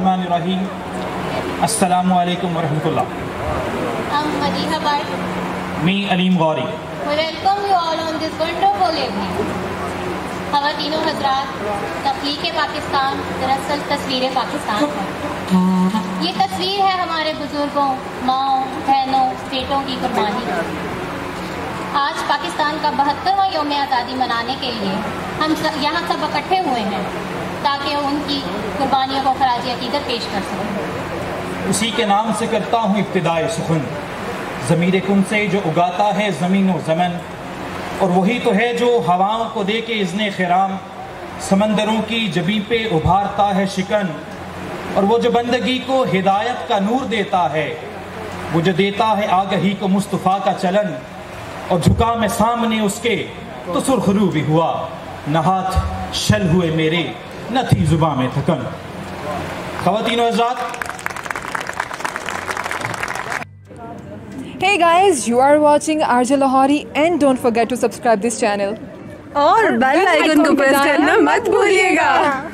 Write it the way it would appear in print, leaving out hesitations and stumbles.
Bismillahirrahmanirrahim. Assalamu alaikum wa rahmatullah. I'm Madiha Bhatt. Me, Aleem Ghauri. We welcome you all on this wonderful evening. خواتین و حضرات، تخلیق پاکستان دراصل تصویر پاکستان ہے۔ یہ تصویر ہے ہمارے بزرگوں، ماؤں، بہنوں، بیٹوں کی قربانی۔ آج پاکستان کا 72واں یوم آزادی منانے کے لیے ہم یہاں سب اکٹھے ہوئے ہیں تاکہ ان کی قربانیوں کو خراج عقیدت پیش کر سکیں۔ اسی کے نام سے کرتا ہوں ابتدائے سخن، ضمیر کن سے جو اگاتا ہے زمین و زمن، اور وہی تو ہے جو ہواؤں کو دے کے اذن خرام سمندروں کی جبیں پہ ابھارتا ہے شکن، اور وہ جو بندگی کو ہدایت کا نور دیتا ہے، وہ جو دیتا ہے آگہی کو مصطفیٰ کا چلن، اور جھکا میں سامنے اس کے تو سرخرو بھی ہوا، نہ ہاتھ شل ہوئے میرے نہ تھی زباں میں تھکن۔ خواتین و حضرات، Hey guys, you are watching RJ Lahori and don't forget to subscribe this channel. اور بیل آئیکن کو پریس کرنا مت بھولیے گا۔